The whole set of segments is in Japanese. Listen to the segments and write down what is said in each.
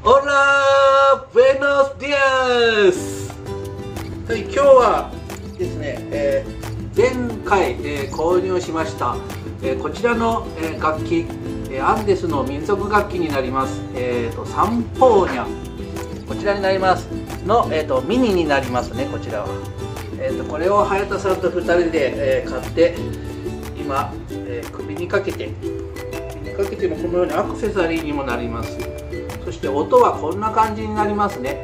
Hola, buenos días。はい、今日はですね、前回、購入しました、こちらの、楽器、アンデスの民族楽器になります、サンポーニャ、こちらになりますの、ミニになりますね。こちらは、これを早田さんと2人で、買って今、首にかけてもこのようにアクセサリーにもなります。そして音はこんな感じになりますね。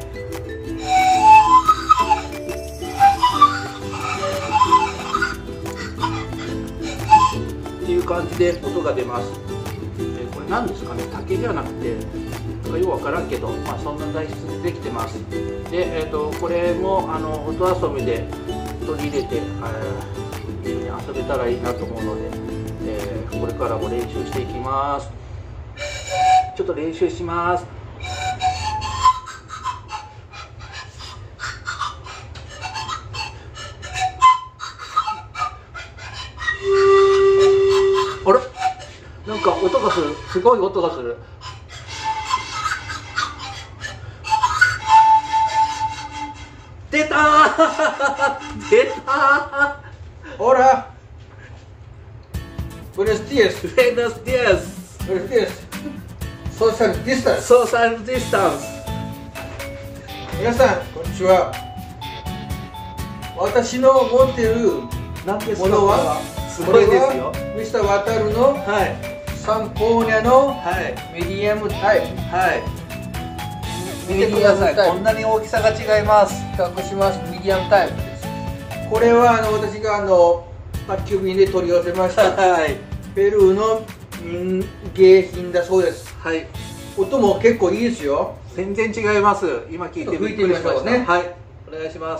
っていう感じで音が出ます。これ何ですかね、竹じゃなくてよくわからんけど、そんな材質でできてます。で、これも音遊びで取り入れて、遊べたらいいなと思うので、これからも練習していきます。ちょっと練習します。あれ、なんか音がする。すごい音がする。出たー出たー。 ほら、Buenos días。 Buenos días。 Buenos días。ソーシャルディスタンス。 ソーシャルディスタンス。 皆さん、こんにちは。私の持っているものは、 すごいですよ。 ミスターワタルのはい。 サンポーニャのはいメディアムタイプ。 はい。見てください。こんなに大きさが違います。 比較します。メディアムタイプです。これは私が宅急便で取り寄せました。 はい。 ペルーの民芸品だそうです。 はい。 音も結構いいですよ。 全然違います。今聞いてびっくりしましたね。はい。お願いします。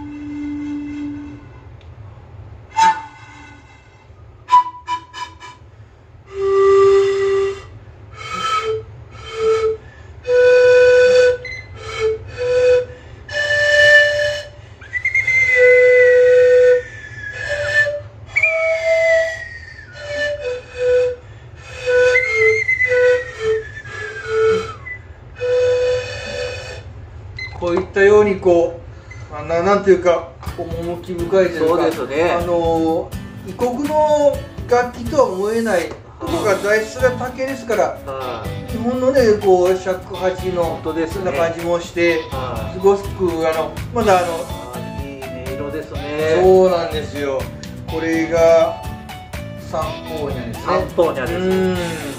こういったようになんていうか趣深いというか、 そうですね。 異国の楽器とは思えないところが材質が竹ですから、日本のね尺八の本当ですね。 そんな感じもして、すごくまだいい音色ですね。 そうなんですよ。これがサンポーニャですね。 サンポーニャです。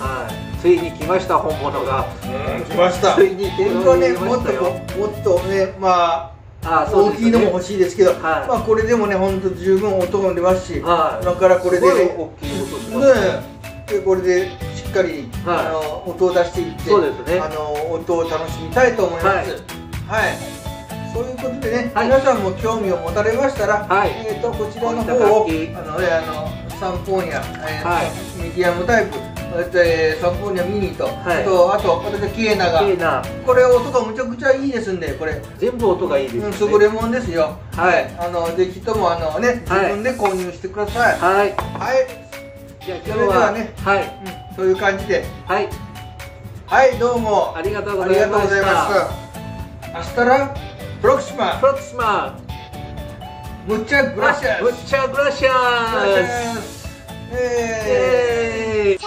はい。ついに来ました、本物が。 来ました。 ついに本当はね、もっとね、大きいのも欲しいですけど、これでもね、本当十分音も出ますし、今からこれで大きい音しますね。 これでしっかり音を出していって、音を楽しみたいと思います。はい。そういうことでね、皆さんも興味を持たれましたら、こちらの方をサンポーニャ、メディアムタイプ、サンポーニャミニと、あと私キエナが、これ音がむちゃくちゃいいですんで、これ全部音がいいですね。 優れもんですよ。はい。ぜひとも自分で購入してください。はい。 じゃあ今日はね、そういう感じで、はい、どうもありがとうございました。 アスタラプロクシマ。Muchas gracias. Muchas gracias.